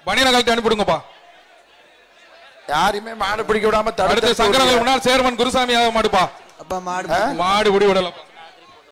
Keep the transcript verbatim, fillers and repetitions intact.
பனியனை கழட்டி அனுப்பிடுங்கப்பா. யாருமே மாடு பிடிக்க விடாம தடுத்து சங்கரங்கள் முன்னாள் சேர்மன் குருசாமி மாடுப்பா. அப்பா மாடு மாடு பிடி விடலாம்.